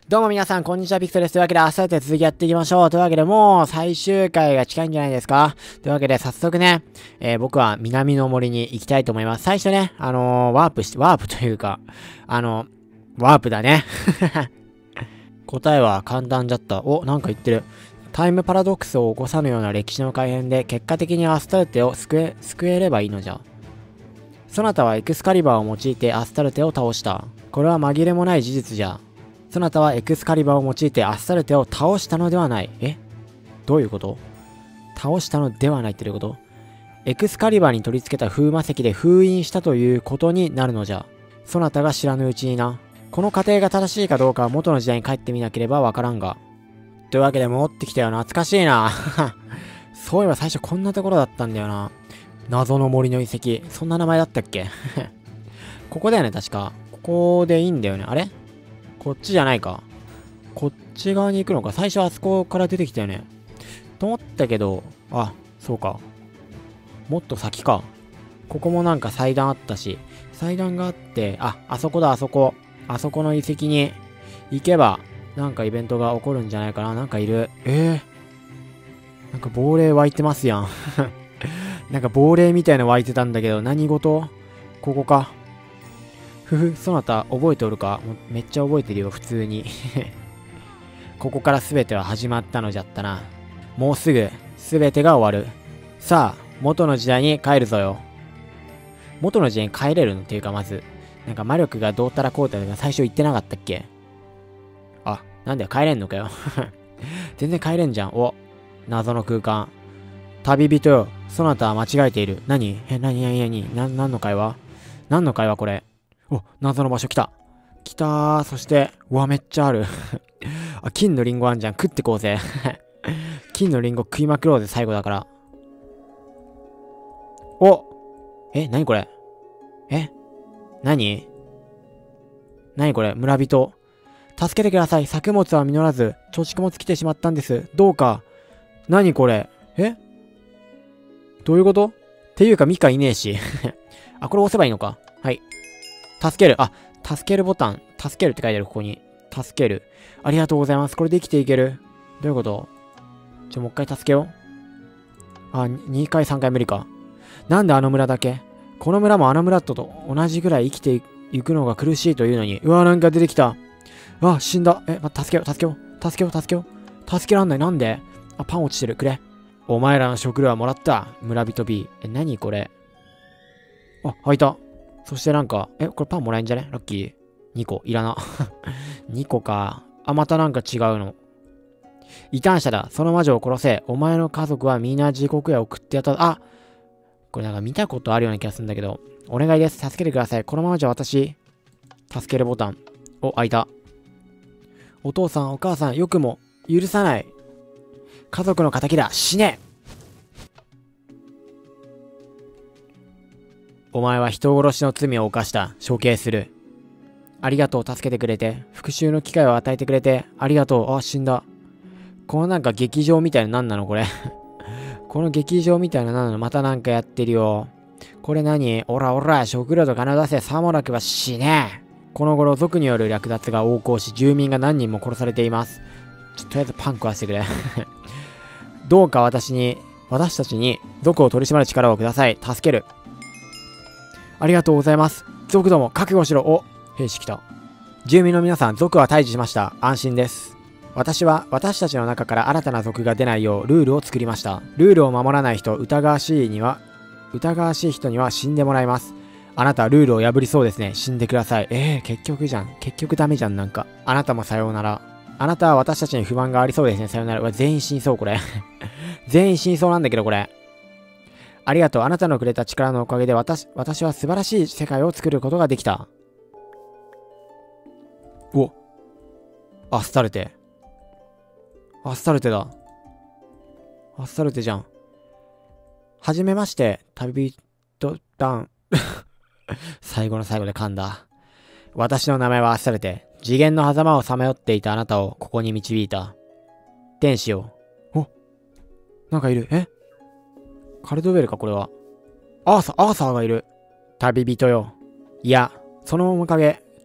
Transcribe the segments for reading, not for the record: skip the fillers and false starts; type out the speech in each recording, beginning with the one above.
どうも皆さん、こんにちは、ピクトです。というわけで、明日で続きやっていきましょう。というわけで、もう最終回が近いんじゃないですか。というわけで、早速ね、僕は南の森に行きたいと思います。最初ね、ワープというか、ワープだね。答えは簡単じゃった。お、なんか言ってる。タイムパラドックスを起こさぬような歴史の改変で、結果的にアスタルテを救えればいいのじゃ。そなたはエクスカリバーを用いてアスタルテを倒した。これは紛れもない事実じゃ。そなたはエクスカリバーを用いてアスタルテを倒したのではない。どういうこと？倒したのではないってどういうこと？エクスカリバーに取り付けた風魔石で封印したということになるのじゃ。そなたが知らぬうちにな。この過程が正しいかどうかは元の時代に帰ってみなければわからんが。というわけで戻ってきたよ。懐かしいな。そういえば最初こんなところだったんだよな。謎の森の遺跡。そんな名前だったっけ？ここだよね、確か。ここでいいんだよね。あれ？こっちじゃないか。こっち側に行くのか。最初あそこから出てきたよね。と思ったけど、あ、そうか。もっと先か。ここもなんか祭壇あったし、祭壇があって、あそこだ、あそこ。あそこの遺跡に行けば、なんかイベントが起こるんじゃないかな。なんかいる。なんか亡霊湧いてますやん。なんか亡霊みたいな湧いてたんだけど、何事？ここか。そなた覚えておるか？もうめっちゃ覚えてるよ、普通に。ここから全ては始まったのじゃったな。もうすぐ全てが終わる。さあ、元の時代に帰るぞよ。元の時代に帰れるのっていうか、まず、なんか魔力がどうたらこうたらが最初言ってなかったっけ？なんだよ、帰れんのかよ。全然帰れんじゃん。お、謎の空間。旅人よ、そなたは間違えている。何何の会話？何の会話これ？お、謎の場所来た。来たー。そして、うわ、めっちゃある。金のリンゴあんじゃん。食ってこうぜ。金のリンゴ食いまくろうぜ、最後だから。お！何これ？何これ？村人。助けてください。作物は実らず、貯蓄も尽きてしまったんです。どうか。何これ？どういうこと？っていうか、ミカいねえし。これ押せばいいのか。はい。助ける。助けるボタン。助けるって書いてある、ここに。助ける。ありがとうございます。これで生きていける。どういうこと？もう一回助けよう。2回3回無理か。なんであの村だけ？この村もあの村と同じぐらい生きていくのが苦しいというのに。うわ、なんか出てきた。死んだ。助けよう。助けらんない。なんで？パン落ちてる。くれ。お前らの食料はもらった。村人 B。何これ？開いた。そしてなんか、これパンもらえんじゃね？ラッキー。2個。いらな。2個か。またなんか違うの。異端者だ。その魔女を殺せ。お前の家族はみんな地獄へ送ってやった。これなんか見たことあるような気がするんだけど。お願いです。助けてください。このままじゃ私。助けるボタン。開いた。お父さん、お母さん、よくも許さない。家族の仇だ。死ね！お前は人殺しの罪を犯した。処刑する。ありがとう。助けてくれて。復讐の機会を与えてくれて。ありがとう。死んだ。このなんか劇場みたいな何なのこれ。この劇場みたいな何なの？またなんかやってるよ。これ何？おら、食料と金を出せ。さもなくば死ね。この頃、族による略奪が横行し、住民が何人も殺されています。とりあえずパン食わせてくれ。どうか私たちに族を取り締まる力をください。助ける。ありがとうございます。族ども、覚悟しろ。兵士来た。住民の皆さん、族は退治しました。安心です。私たちの中から新たな族が出ないようルールを作りました。ルールを守らない人、疑わしい人には死んでもらいます。あなたルールを破りそうですね。死んでください。結局ダメじゃん。なんか。あなたもさようなら。あなたは私たちに不満がありそうですね。さようなら。全員死にそう、これ。全員死にそうなんだけど、これ。ありがとう。あなたのくれた力のおかげで私は素晴らしい世界を作ることができた。アスタルテ。アスタルテだ。アスタルテじゃん。はじめまして、旅人ダン。最後の最後で噛んだ。私の名前はアスタルテ。次元の狭間をさまよっていたあなたをここに導いた。天使よ。なんかいる。カルドウェルか、これは。アーサーがいる。旅人よ。いや、その面影、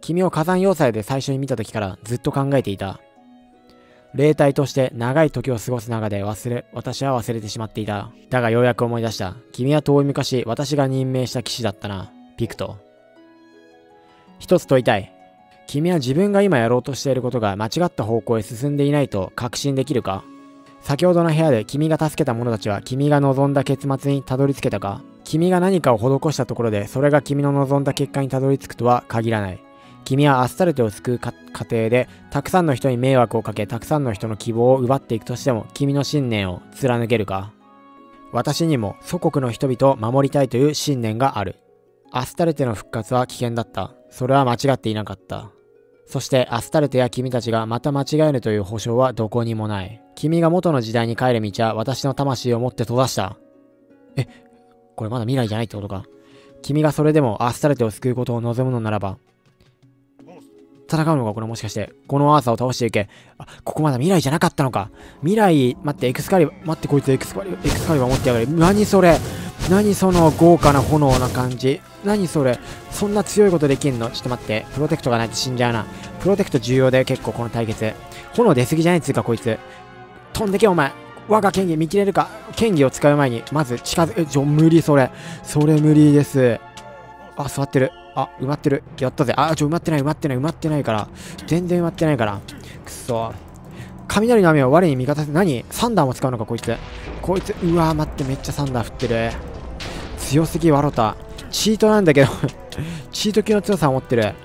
君を火山要塞で最初に見た時からずっと考えていた。霊体として長い時を過ごす中で私は忘れてしまっていた。だがようやく思い出した。君は遠い昔、私が任命した騎士だったな。ピクト。一つ問いたい。君は自分が今やろうとしていることが間違った方向へ進んでいないと確信できるか？先ほどの部屋で君が助けた者たちは君が望んだ結末にたどり着けたか？君が何かを施したところでそれが君の望んだ結果にたどり着くとは限らない。君はアスタルテを救う過程でたくさんの人に迷惑をかけ、たくさんの人の希望を奪っていくとしても君の信念を貫けるか？私にも祖国の人々を守りたいという信念がある。アスタルテの復活は危険だった。それは間違っていなかった。そしてアスタルテや君たちがまた間違えるという保証はどこにもない。君が元の時代に帰る道は私の魂をもって閉ざした。これまだ未来じゃないってことか。君がそれでもアスタルテを救うことを望むのならば、戦うのかこれもしかして。このアーサーを倒していけ。ここまだ未来じゃなかったのか。未来、待って、エクスカリバー、待って、こいつエクスカリバー持ってやがる。何それ。何その豪華な炎な感じ。何それ。そんな強いことできんの？ちょっと待って。プロテクトがないと死んじゃうな。プロテクト重要だよ、結構この対決。炎出すぎじゃないっつうか、こいつ。飛んでけ、お前。我が剣技見切れるか。剣技を使う前に、まず近づ、無理それ。それ無理です。座ってる。埋まってる。やったぜ。埋まってないから。全然埋まってないから。くそ。雷の雨は我に味方せ、何？サンダーも使うのか、こいつ。うわー、待って、めっちゃサンダー振ってる。強すぎ、ワロタ。チートなんだけど、チート級の強さを持ってる。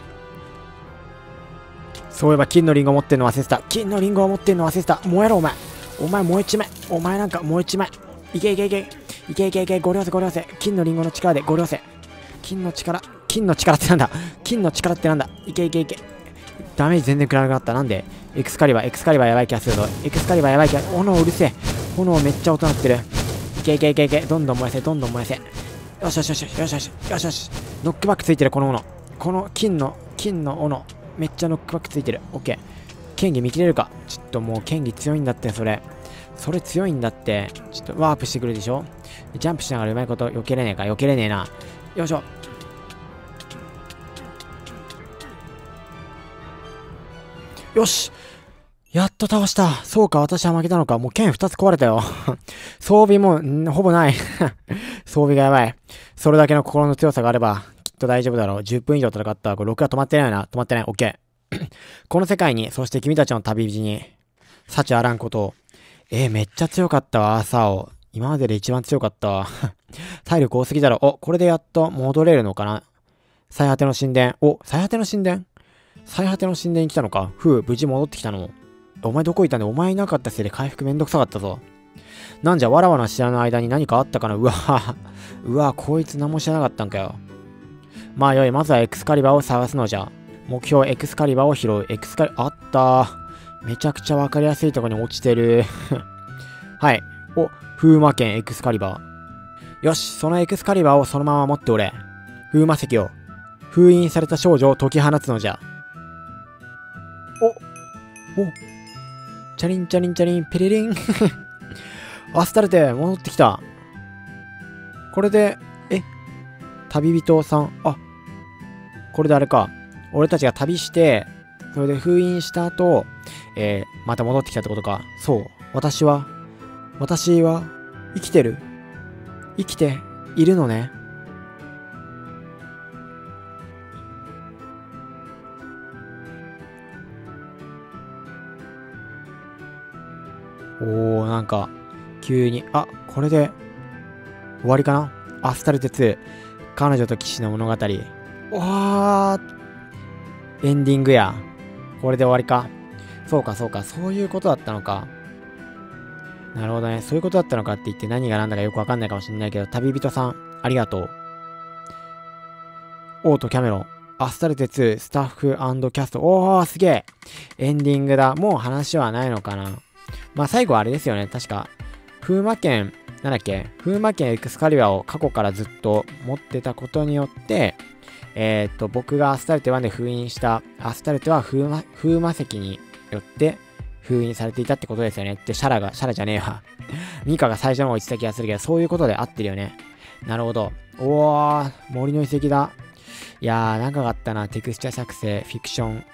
そういえば、金のリンゴ持ってんの忘れてた。燃えろ、お前。お前、燃えちまえ。お前なんか燃えちまえ。いけ。ご両せ。金のリンゴの力でご両せ。金の力ってなんだ。いけ。ダメージ全然食らわなくなった。なんでエクスカリバーやばい気がするぞ。炎うるせえ。炎めっちゃ音鳴ってる。いけ。どんどん燃やせ。よし。ノックバックついてる、この斧。この金の斧。めっちゃノックバックついてる。オッケー。剣技見切れるか。ちょっともう剣技強いんだって、それ強いんだって。ちょっとワープしてくるでしょ。ジャンプしながらうまいこと避けれねえな。よいしょ。よし、やっと倒した。そうか、私は負けたのか。もう剣2つ壊れたよ。装備もほぼない装備がやばい。それだけの心の強さがあればきっと大丈夫だろう。10分以上戦った。これ6が止まってないな。オッケー。この世界に、そして君たちの旅路に幸あらんことを。めっちゃ強かったわ、アーサー王。今までで一番強かったわ。体力多すぎだろ。これでやっと戻れるのかな。最果ての神殿。最果ての神殿に来たのか。無事戻ってきたの。お前どこいたんだ。お前いなかったせいで回復めんどくさかったぞ。なんじゃ、わらわの知らぬ間に何かあったかな。うわ、こいつ何も知らなかったんかよ。まあよい、まずはエクスカリバーを探すのじゃ。目標エクスカリバーを拾う。あったー。めちゃくちゃわかりやすいところに落ちてる。はい。風魔剣エクスカリバー。よし、そのエクスカリバーをそのまま持っておれ。風魔石を。封印された少女を解き放つのじゃ。チャリン、ペリリン。アスタルテ、戻ってきた。これで、旅人さん。これであれか。俺たちが旅して、それで封印した後、また戻ってきたってことか。そう。私は、生きているのね。なんか、急に、これで、終わりかな。アスタルテ2、彼女と騎士の物語。エンディングや。これで終わりか。そうか、そういうことだったのか。なるほどね。そういうことだったのかって言って何が何だかよくわかんないかもしれないけど、旅人さん、ありがとう。オート・キャメロン、アスタルテ2、スタッフ&キャスト。すげえ。エンディングだ。もう話はないのかな。まあ最後はあれですよね。確か、風魔剣エクスカリバーを過去からずっと持ってたことによって、僕がアスタルテ1で封印したアスタルテは風魔石によって封印されていたってことですよね。ってシャラじゃねえわ。ミカが最初の方言ってた気がするけど、そういうことで合ってるよね。なるほど。森の遺跡だ。 いやー、長かったな。テクスチャ作成、フィクション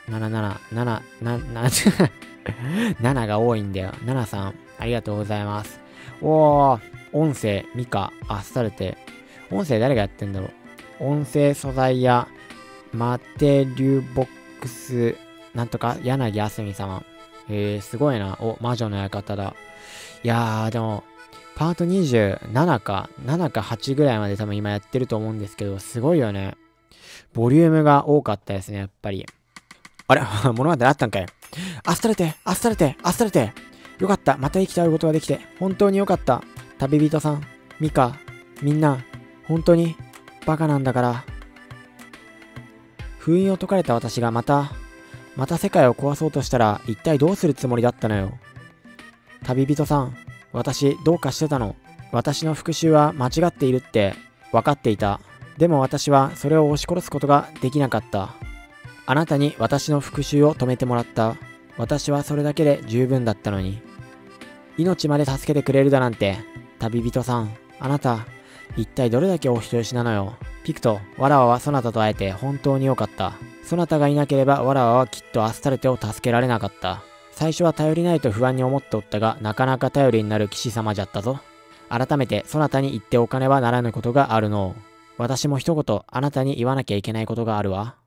7が多いんだよ。7さん、ありがとうございます。おー、音声、ミカ、アスタルテ。音声誰がやってんだろう。音声素材や、マテリューボックス、なんとか、柳あすみ様。すごいな。お、魔女の館だ。いやー、でも、パート27か、7か8ぐらいまで多分今やってると思うんですけど、すごいよね。ボリュームが多かったですね、やっぱり。あれ物語あったんかい。アスタルテ、アスタルテ、アスタルテ。よかった。また生きて会うことができて、本当によかった。旅人さん、ミカ、みんな、本当に、バカなんだから。封印を解かれた私がまた世界を壊そうとしたら、一体どうするつもりだったのよ。旅人さん、私、どうかしてたの。私の復讐は間違っているって、分かっていた。でも私はそれを押し殺すことができなかった。あなたに私の復讐を止めてもらった。私はそれだけで十分だったのに。命まで助けてくれるだなんて。旅人さん、あなた、一体どれだけお人よしなのよ。ピクとワラワはソナタと会えて本当に良かった。ソナタがいなければワラワはきっとアスタルテを助けられなかった。最初は頼りないと不安に思っておったが、なかなか頼りになる騎士様じゃったぞ。改めてソナタに言っておかねばならぬことがあるのう。私も一言あなたに言わなきゃいけないことがあるわ。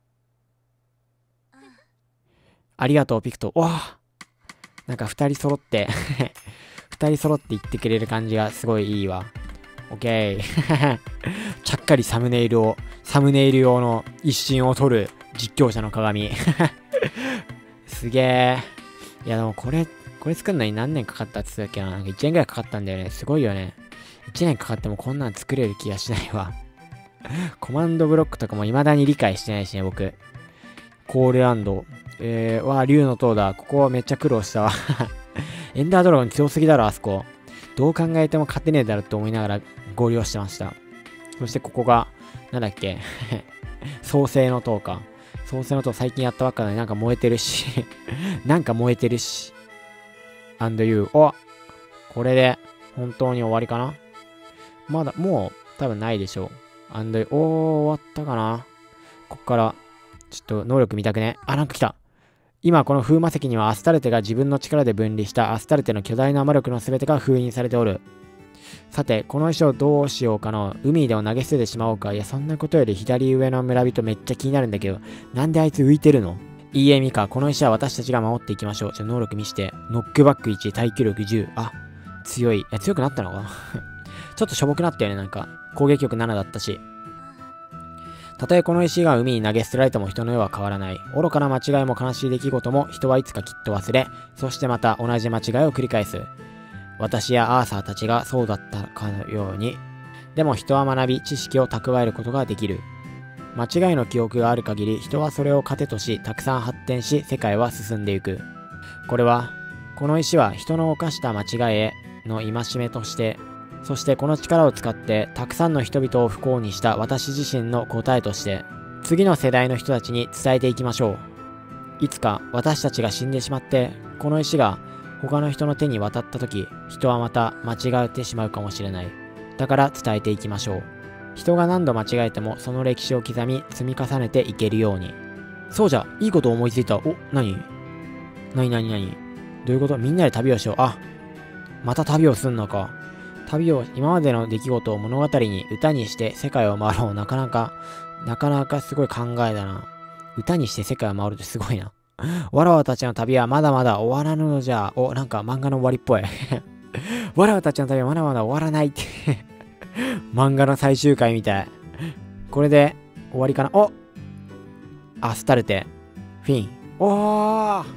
ありがとう、ピクト。おぉ、なんか二人揃って二人揃って言ってくれる感じがすごいいいわ。オッケー。ちゃっかりサムネイル用の一瞬を撮る実況者の鏡。すげえ。いやでもこれ作るのに何年かかったって言ってたっけな。なんか1年ぐらいかかったんだよね。すごいよね。1年かかってもこんなん作れる気がしないわ。コマンドブロックとかも未だに理解してないしね、僕。コールランド。竜の塔だ。ここはめっちゃ苦労したわ。エンダードラゴン強すぎだろ、あそこ。どう考えても勝てねえだろって思いながら合流してました。そしてここが、なんだっけ。創世の塔か。創世の塔最近やったばっかなのになんか燃えてるし。なんか燃えてるし。and you。お、これで本当に終わりかな。まだ、もう多分ないでしょう。終わったかな。こっから、ちょっと能力見たくね。あ、なんか来た。今この風魔石にはアスタルテが自分の力で分離したアスタルテの巨大な魔力の全てが封印されておる。さて、この石をどうしようかの。海でも投げ捨ててしまおうか。いや、そんなことより左上の村人めっちゃ気になるんだけど、なんであいつ浮いてるの。いいえ、ミカ、この石は私たちが守っていきましょう。じゃあ能力見して。ノックバック1、耐久力10。あ、強い。強くなったのかな。ちょっとしょぼくなったよね、なんか。攻撃力7だったし。たとえこの石が海に投げ捨てられても人の世は変わらない。愚かな間違いも悲しい出来事も人はいつかきっと忘れ、そしてまた同じ間違いを繰り返す。私やアーサーたちがそうだったかのように。でも人は学び、知識を蓄えることができる。間違いの記憶がある限り、人はそれを糧とし、たくさん発展し、世界は進んでいく。この石は人の犯した間違いへの戒めとして、そしてこの力を使ってたくさんの人々を不幸にした私自身の答えとして次の世代の人たちに伝えていきましょう。いつか私たちが死んでしまってこの石が他の人の手に渡った時、人はまた間違えてしまうかもしれない。だから伝えていきましょう。人が何度間違えてもその歴史を刻み積み重ねていけるように。そうじゃ、いいこと思いついた。お、何どういうこと。みんなで旅をしよう。あ、また旅をすんのか。今までの出来事を物語に歌にして世界を回ろう。なかなかすごい考えだな。歌にして世界を回るってすごいな。わらわたちの旅はまだまだ終わらぬのじゃ。お、なんか漫画の終わりっぽい。わらわたちの旅はまだまだ終わらないって。漫画の最終回みたい。これで終わりかな。お、アスタルテ、フィン。おー、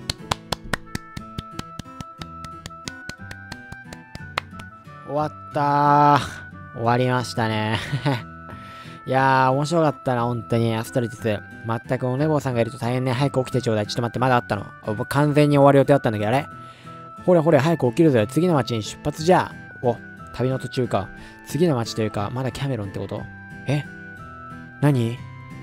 終わったー。終わりましたね。いやー、面白かったな、本当に。アスタルティス。全くお寝坊さんがいると大変ね。早く起きてちょうだい。ちょっと待って、まだあったの。僕完全に終わる予定だったんだけど、あれほれほれ、早く起きるぞよ。次の町に出発じゃ。お、旅の途中か。次の町というか、まだキャメロンってこと？え？何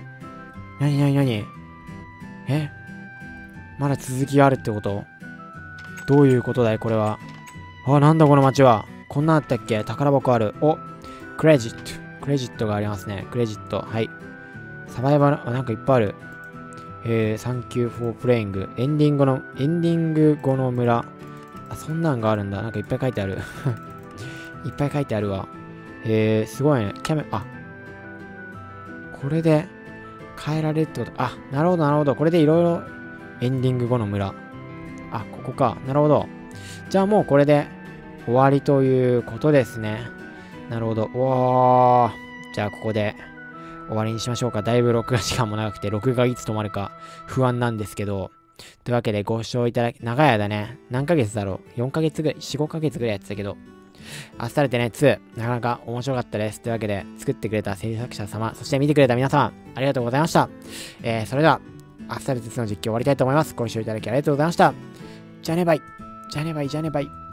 え？まだ続きがあるってこと？どういうことだい、これは。あ、なんだこの町は。こんなんあったっけ？宝箱ある。お、クレジットがありますね。クレジット。はい。 サバイバル、なんかいっぱいある。Thank you for playing. エンディング後の村。あ、そんなんがあるんだ。なんかいっぱい書いてある。いっぱい書いてあるわ。すごいね。これで変えられるってこと。あ、なるほど、なるほど。これでいろいろエンディング後の村。あ、ここか。なるほど。じゃあもうこれで終わりということですね。なるほど。おー。じゃあここで終わりにしましょうか。だいぶ録画時間も長くて、録画がいつ止まるか不安なんですけど。というわけでご視聴いただき、長い間ね、何ヶ月だろう ?4 ヶ月ぐらい、4、5ヶ月ぐらいやってたけど、アスタルテね、2、なかなか面白かったです。というわけで、作ってくれた制作者様、そして見てくれた皆様、ありがとうございました。それでは、アスタルテ2の実況終わりたいと思います。ご視聴いただきありがとうございました。じゃあねバイ。じゃあねバイ、じゃあねバイ。